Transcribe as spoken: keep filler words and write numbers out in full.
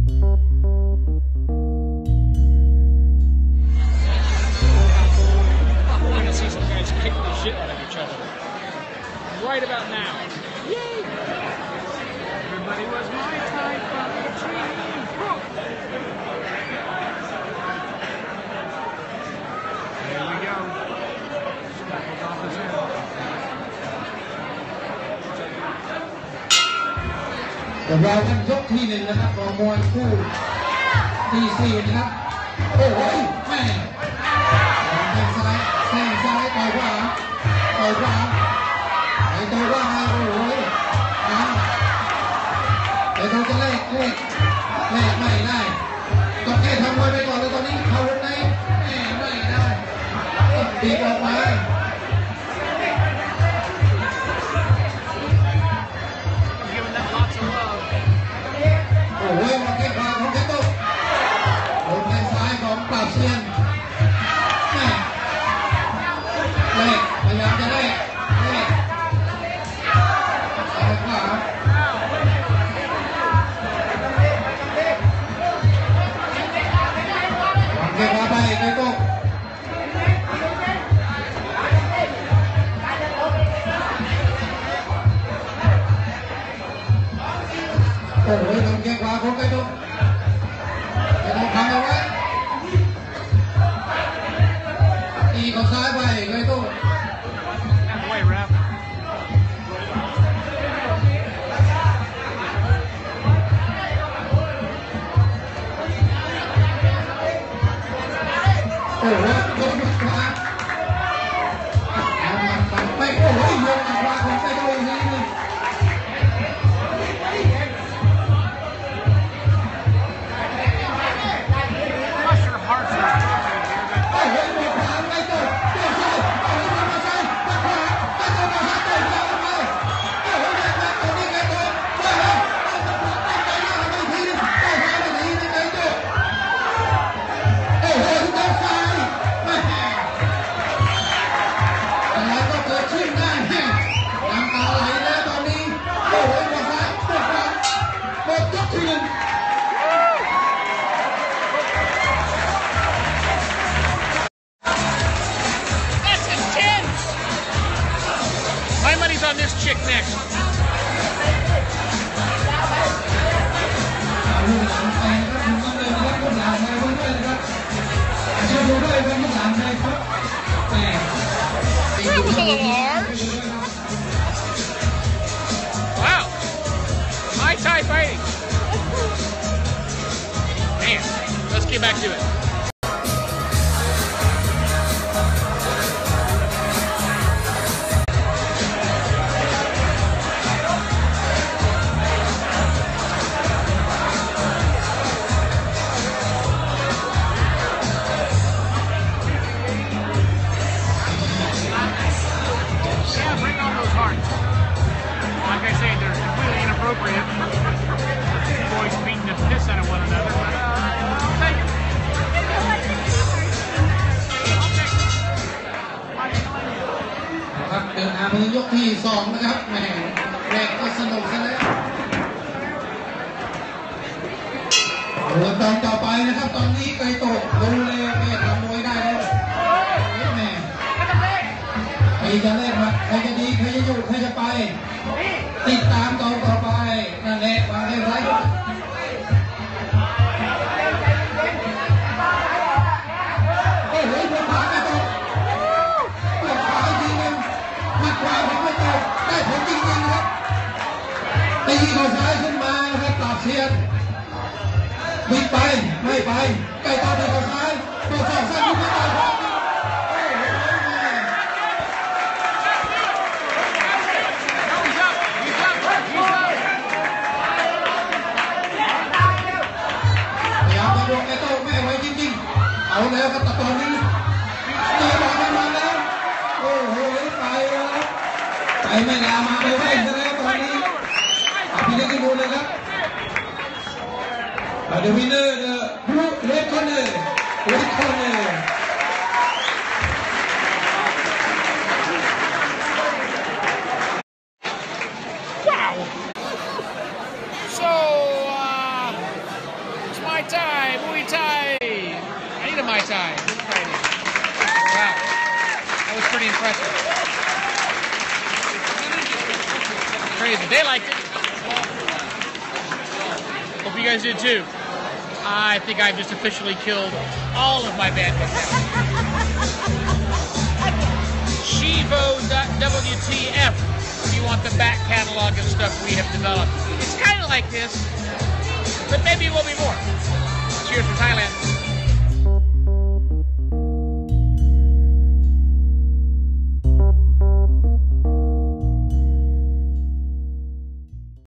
Right about now. Yay! Everybody was Muay Thai from the dream. There we go. Shackles off his head. เดี๋ยวเรากันยกที่หนึ่งนะครับของมวยคู่ที่สี่นะครับโอ้ยแม่แข้งซ้ายแข้งซ้ายต่อยขวาต่อยขวาไอ้ตัวว่าไงโอ้ยนะไอ้ตัวจะเล่เล่เล่ไม่ได้ต้องแค่ทำมวยไปก่อนแล้วตอนนี้เขาวงในแม่ไม่ได้ต้องตีออกมาโอ้ยมาแข้งขวาของแกโต้โดนแข้งซ้ายของปราบเซียนแม่เล่พยายามจะเล่เล่ซ้ายขวาแข้งขวาไปแกโต้โอ้ยโดนแข้งขวาของแกโต้แกโต้ทำเอาไว้ตีเขาซ้ายไปแกโต้ Halfway, ref. โอ้โหโดนขวาไม่โอ้โหโยนขวาของแกโต้อีกทีนึง On this chick next. 'That was a little large. Wow. Muay Thai fighting. Man, let's get back to it. Like I say, they're completely inappropriate. Boys beating the piss out of one another. But, uh, I'll take it. I'll take it. ครับเดินทางไปยกที่สองนะครับแหมแรกก็สนุกซะแล้วเดินตอนต่อไปนะครับตอนนี้ไกโตะดูเลยแม่ทำมวยได้แล้วแม่ใครจะเล่นมาใครจะดีใครจะอยู่ใครจะไปติดตามตอนต่อไปนั่นแหละวางให้ไว้โอ้โหหัวขวาไกโตะหัวขวาอีกทีนึงหมัดขวาของไกโตะได้ผลจริงๆครับตีเข่าซ้ายขึ้นมานะครับปราบเซียนบิดไปไม่ไปไกโตะตีเข่าซ้ายตัวสองสั้นขึ้นไปต่อยขวาเอาแล้วครับตอนนี้ตีบอลมาแล้วโอ้โหไปแล้วไปไม่ลามาไปไว้ซะแล้วตอนนี้พี่เล็กดูเลยครับเดวินเนอร์เดอะบลูเรดคอร์เนอร์เรดคอร์เนอร์ Wow. So, uh, Muay Thai, Muay Thai. I need a Muay Thai. Wow, that was pretty impressive. Crazy. They liked it. Hope you guys did too. I think I've just officially killed all of my bad guys. Shivo dot W T F if you want the back catalog of stuff we have developed. It's kind of like this, but maybe it will be more. Cheers from Thailand.